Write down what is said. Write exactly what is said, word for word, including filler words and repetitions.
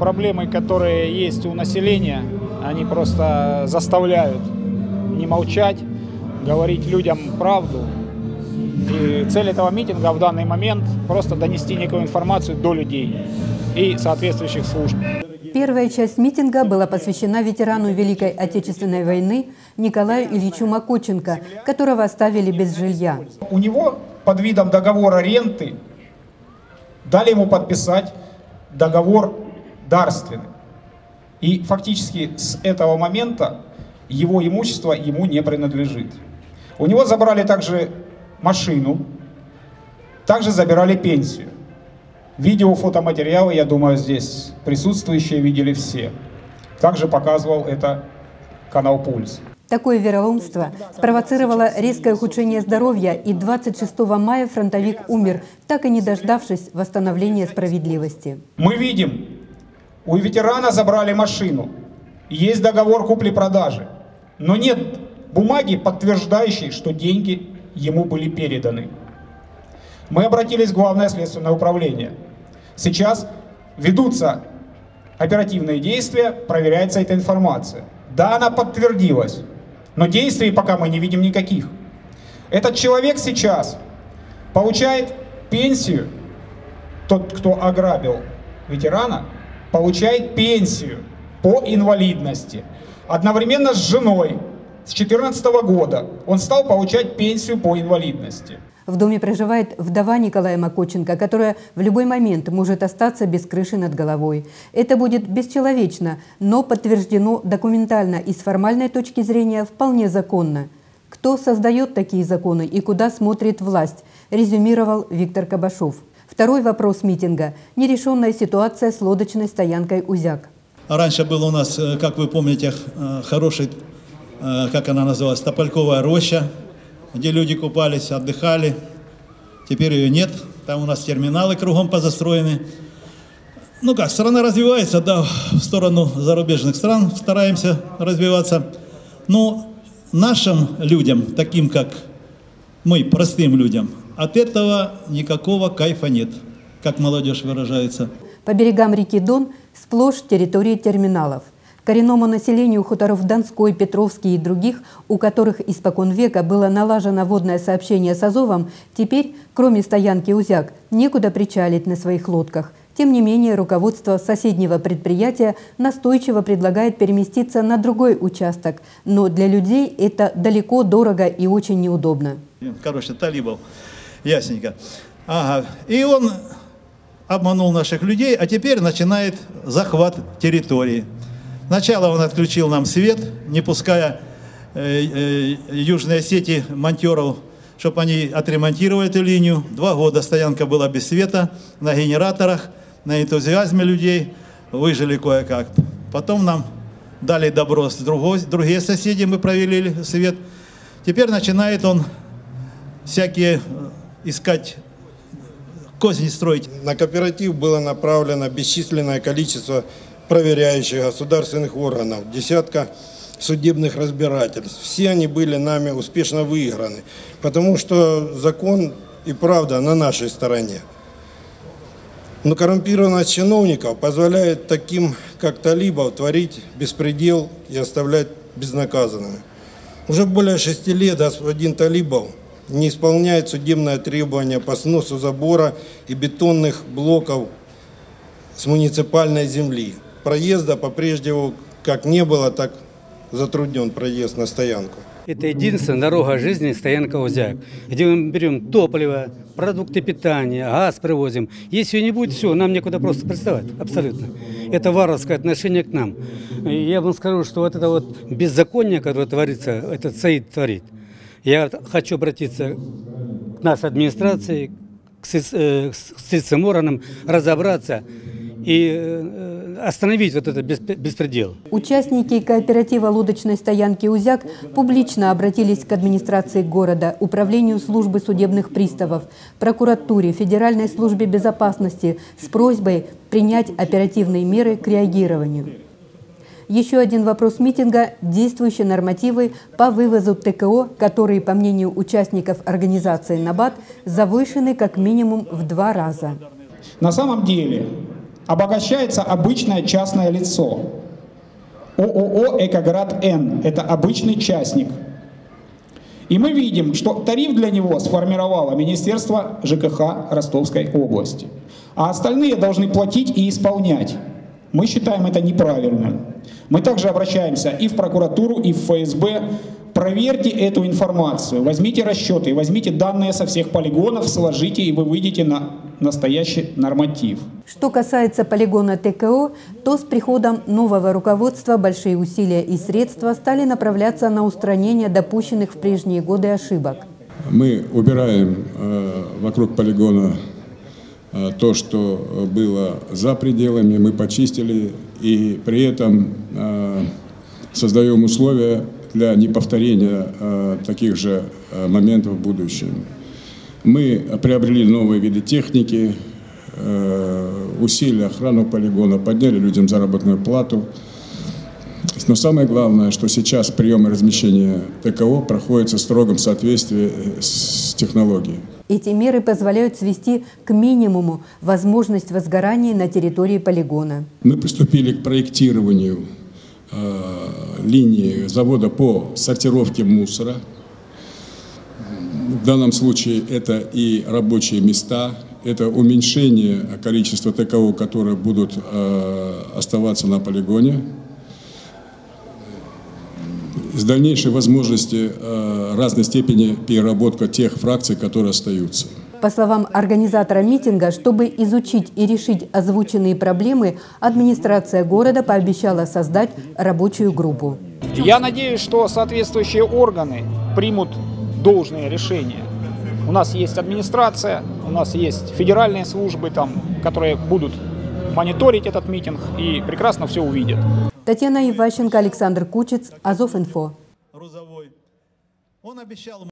проблемы, которые есть у населения, они просто заставляют не молчать, говорить людям правду. И цель этого митинга в данный момент просто донести некую информацию до людей и соответствующих служб. Первая часть митинга была посвящена ветерану Великой Отечественной войны Николаю Ильичу Макоченко, которого оставили без жилья. У него под видом договора ренты дали ему подписать договор дарственный. И фактически с этого момента его имущество ему не принадлежит. У него забрали также машину, также забирали пенсию. Видео, фотоматериалы, я думаю, здесь присутствующие видели все. Также показывал это канал «Пульс». Такое вероломство спровоцировало резкое ухудшение здоровья, и двадцать шестого мая фронтовик умер, так и не дождавшись восстановления справедливости. Мы видим, у ветерана забрали машину, есть договор купли-продажи, но нет бумаги, подтверждающей, что деньги ему были переданы. Мы обратились в Главное следственное управление. Сейчас ведутся оперативные действия, проверяется эта информация. Да, она подтвердилась, но действий пока мы не видим никаких. Этот человек сейчас получает пенсию, тот, кто ограбил ветерана, получает пенсию по инвалидности. Одновременно с женой с две тысячи четырнадцатого года он стал получать пенсию по инвалидности. В доме проживает вдова Николая Макоченко, которая в любой момент может остаться без крыши над головой. Это будет бесчеловечно, но подтверждено документально и с формальной точки зрения вполне законно. Кто создает такие законы и куда смотрит власть, резюмировал Виктор Кабашов. Второй вопрос митинга – нерешенная ситуация с лодочной стоянкой «Узяк». Раньше был у нас, как вы помните, хороший, как она называлась, Топольковая роща, где люди купались, отдыхали. Теперь ее нет. Там у нас терминалы кругом позастроены. Ну как, страна развивается, да, в сторону зарубежных стран стараемся развиваться. Но нашим людям, таким как мы, простым людям, от этого никакого кайфа нет, как молодежь выражается. По берегам реки Дон сплошь территории терминалов. Коренному населению хуторов Донской, Петровский и других, у которых испокон века было налажено водное сообщение с Азовом, теперь, кроме стоянки «Узяк», некуда причалить на своих лодках. Тем не менее, руководство соседнего предприятия настойчиво предлагает переместиться на другой участок. Но для людей это далеко, дорого и очень неудобно. Короче, талибов, ясненько. Ага. И он обманул наших людей, а теперь начинает захват территории. Сначала он отключил нам свет, не пуская э, э, Южной Осетии монтеров, чтобы они отремонтировали эту линию. Два года стоянка была без света, на генераторах, на энтузиазме людей, выжили кое-как. Потом нам дали добро с другой, другие соседи, мы провели свет. Теперь начинает он всякие искать, козни строить. На кооператив было направлено бесчисленное количество проверяющих государственных органов, десятка судебных разбирательств. Все они были нами успешно выиграны, потому что закон и правда на нашей стороне. Но коррумпированность чиновников позволяет таким, как талибов, творить беспредел и оставлять безнаказанными. Уже более шести лет господин Талибов не исполняет судебное требование по сносу забора и бетонных блоков с муниципальной земли. Проезда по-прежнему как не было, так затруднен проезд на стоянку. Это единственная дорога жизни, стоянка «Узяк», где мы берем топливо, продукты питания, газ привозим. Если ее не будет, все, нам некуда просто приставать, абсолютно. Это варварское отношение к нам. Я вам скажу, что вот это вот беззаконие, которое творится, этот Саид творит. Я хочу обратиться к нашей администрации, к следственным органам, разобраться и остановить вот этот беспредел. Участники кооператива лодочной стоянки «Узяк» публично обратились к администрации города, управлению службы судебных приставов, прокуратуре, Федеральной службе безопасности с просьбой принять оперативные меры к реагированию. Еще один вопрос митинга – действующие нормативы по вывозу ТКО, которые, по мнению участников организации «Набат», завышены как минимум в два раза. На самом деле обогащается обычное частное лицо. ООО «Экоград-Н» – это обычный частник. И мы видим, что тариф для него сформировало Министерство ЖКХ Ростовской области. А остальные должны платить и исполнять. Мы считаем это неправильным. Мы также обращаемся и в прокуратуру, и в ФСБ. Проверьте эту информацию, возьмите расчеты, возьмите данные со всех полигонов, сложите, и вы выйдете на настоящий норматив. Что касается полигона ТКО, то с приходом нового руководства большие усилия и средства стали направляться на устранение допущенных в прежние годы ошибок. Мы убираем э, вокруг полигона э, то, что было за пределами, мы почистили, и при этом э, создаем условия для неповторения э, таких же э, моментов в будущем. Мы приобрели новые виды техники, э, усилили охрану полигона, подняли людям заработную плату. Но самое главное, что сейчас прием и размещение ТКО проходит в строгом соответствии с технологией. Эти меры позволяют свести к минимуму возможность возгорания на территории полигона. Мы приступили к проектированию линии завода по сортировке мусора. В данном случае это и рабочие места, это уменьшение количества ТКО, которые будут оставаться на полигоне, с дальнейшей возможности разной степени переработка тех фракций, которые остаются. По словам организатора митинга, чтобы изучить и решить озвученные проблемы, администрация города пообещала создать рабочую группу. Я надеюсь, что соответствующие органы примут должные решения. У нас есть администрация, у нас есть федеральные службы, там, которые будут мониторить этот митинг и прекрасно все увидят. Татьяна Иващенко, Александр Кучец, Азов-Инфо.